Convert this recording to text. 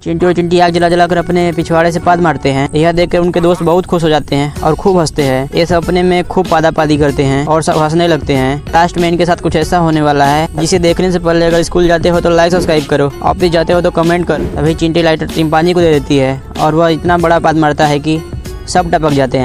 चिंटू और चिंटी आग जला जला कर अपने पिछवाड़े से पाद मारते हैं। यह देखकर उनके दोस्त बहुत खुश हो जाते हैं और खूब हंसते हैं। ये सब अपने में खूब पादापादी करते हैं और सब हंसने लगते हैं। लास्ट में इनके साथ कुछ ऐसा होने वाला है जिसे देखने से पहले अगर स्कूल जाते हो तो लाइक सब्सक्राइब करो, ऑफिस जाते हो तो कमेंट कर। अभी चिंटी लाइटर चिंपांजी को दे देती है और वह इतना बड़ा पाद मारता है कि सब टपक जाते हैं।